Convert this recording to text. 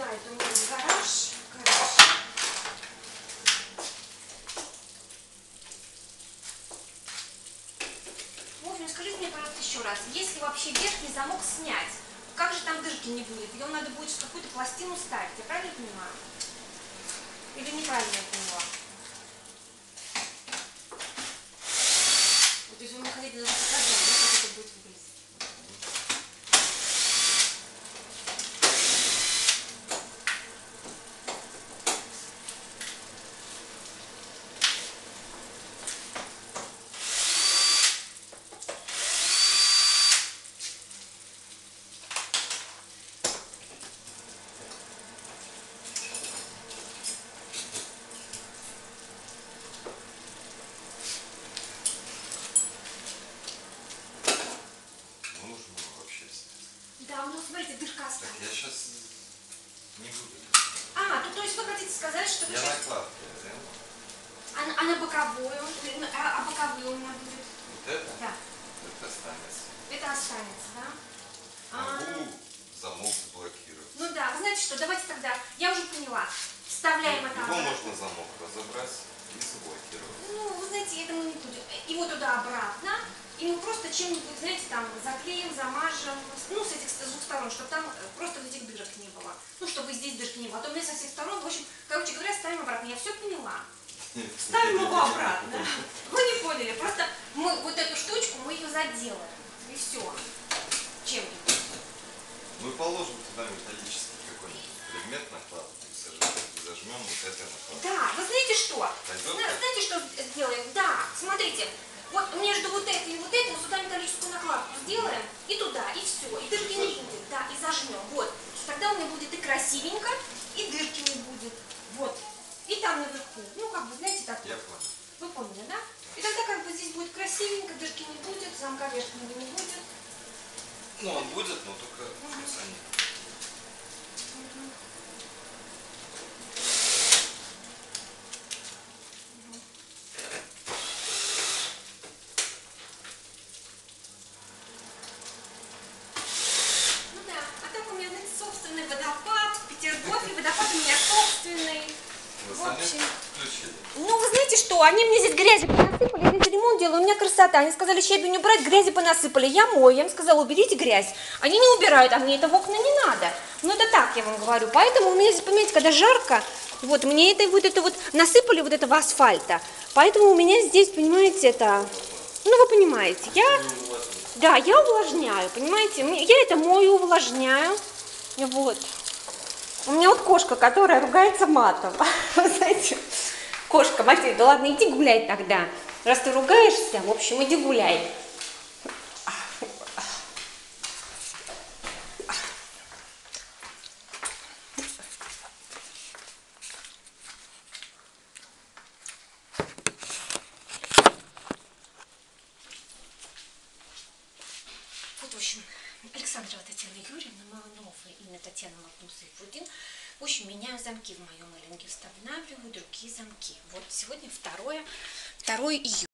это у меня гараж. В общем, скажите мне, пожалуйста, еще раз, если вообще верхний замок снять, как же там дырки не будет? Ее надо будет какую-то пластину ставить, я правильно понимаю? Или неправильно я поняла? То есть вы мне хотите даже показать, да, как это будет выглядеть? Да, ну смотрите, дырка осталась. Так, я сейчас не буду. То есть вы хотите сказать, что... Я накладки, да? А на боковую? А боковую у меня будет? Вот это? Да. Это останется. Это останется, да? Могу замок заблокировать. Ну да, вы знаете что, давайте тогда, я уже поняла, вставляем это Его обратно. можно замок разобрать и заблокировать. Ну, вы знаете, это мы не будем. Его туда обратно, и мы просто чем-нибудь, знаете, там заклеим, замажем, ну, с этих с двух сторон, чтобы там просто этих дырок не было. Ну, чтобы здесь дырки не было. А то у меня со всех сторон, в общем, короче говоря, ставим обратно. Я все поняла. Ставим его обратно. Вы не поняли, просто мы вот эту штучку, мы ее заделаем. И все. Чем-нибудь. Мы положим туда металлический какой-нибудь предмет накладки, зажмем вот это накладку. Да, вы знаете что? Пойдет? Знаете, что сделаем? Да, смотрите. Вот между вот этой и вот этой мы сюда металлическую накладку сделаем, и туда, и все. И дырки не будет. Да, и зажмем. Вот. Тогда у меня будет и красивенько, и дырки не будет. Вот. И там наверху. Ну, как бы, знаете, так Я вот. понял. Вы поняли, да? И тогда как бы здесь будет красивенько, дырки не будет, замка верхнего не будет. Ну, он будет, но только функционирует. Ну да, а так у меня, знаете, собственный водопад в Петербурге, водопад у меня собственный. В общем, Включили. ну, вы знаете что, они мне здесь грязи понасыпали, я здесь ремонт делаю, у меня красота. Они сказали, щебень убрать, грязи понасыпали. Я мою, я им сказала, уберите грязь. Они не убирают, а мне это в окна не надо. Ну, это так, я вам говорю. Поэтому у меня здесь, понимаете, когда жарко, вот, мне это вот насыпали вот этого асфальта. Поэтому у меня здесь, понимаете, это, ну, вы понимаете, да, я увлажняю, понимаете, я это мою, увлажняю, вот. У меня вот кошка, которая ругается матом. Вы знаете, кошка, Матвей, да ладно, иди гуляй тогда. Раз ты ругаешься, в общем, иди гуляй. Вот, в общем, Александра Татьяна Юрьевна, мое новое имя Татьяна Макнусов-Рудин. В общем, меняю замки в моем маленьком, вставляю другие замки. Вот сегодня 2 июля.